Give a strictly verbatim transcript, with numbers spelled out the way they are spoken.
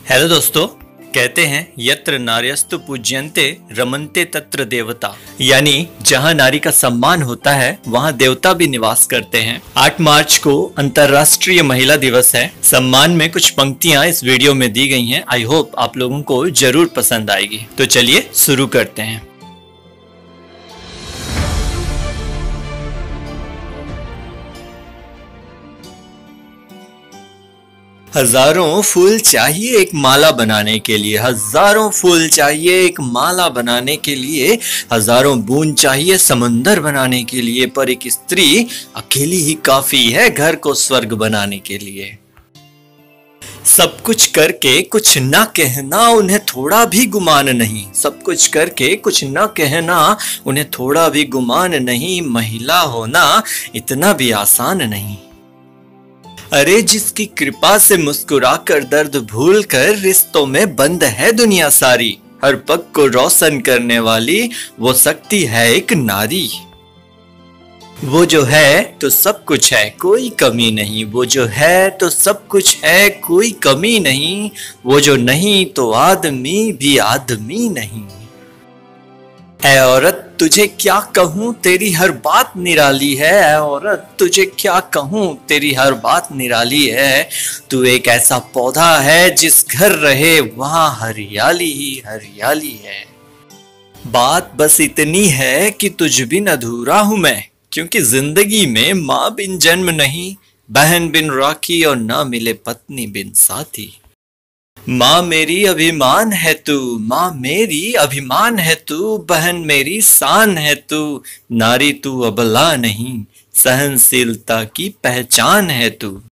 Hello दोस्तों, कहते हैं यत्र नार्यस्तु पूज्यन्ते रमन्ते तत्र देवता, यानी जहां नारी का सम्मान होता है वहां देवता भी निवास करते हैं। आठ मार्च को अंतर्राष्ट्रीय महिला दिवस है। सम्मान में कुछ पंक्तियां इस वीडियो में दी गई हैं। आई होप आप लोगों को जरूर पसंद आएगी। तो चलिए शुरू करते हैं। हजारों फूल चाहिए एक माला बनाने के लिए, हजारों फूल चाहिए एक माला बनाने के लिए, हजारों बूंद चाहिए समंदर बनाने के लिए, पर एक स्त्री अकेली ही काफी है घर को स्वर्ग बनाने के लिए। सब कुछ करके कुछ न कहना उन्हें थोड़ा भी गुमान नहीं, सब कुछ करके कुछ न कहना उन्हें थोड़ा भी गुमान नहीं। महिला होना इतना भी आसान नहीं। अरे जिसकी कृपा से मुस्कुराकर दर्द भूल कर रिश्तों में बंद है दुनिया सारी, हर पग को रोशन करने वाली वो शक्ति है एक नारी। वो जो है तो सब कुछ है कोई कमी नहीं, वो जो है तो सब कुछ है कोई कमी नहीं, वो जो नहीं तो आदमी भी आदमी नहीं। ऐ औरत तुझे क्या कहूँ तेरी हर बात निराली है, ऐ औरत तुझे क्या कहूँ तेरी हर बात निराली है। तू एक ऐसा पौधा है जिस घर रहे वहां हरियाली ही हरियाली है। बात बस इतनी है कि तुझ बिन अधूरा हूं मैं, क्योंकि जिंदगी में माँ बिन जन्म नहीं, बहन बिन राखी और ना मिले पत्नी बिन साथी। माँ मेरी अभिमान है तू, माँ मेरी अभिमान है तू, बहन मेरी शान है तू, नारी तू अबला नहीं सहनशीलता की पहचान है तू।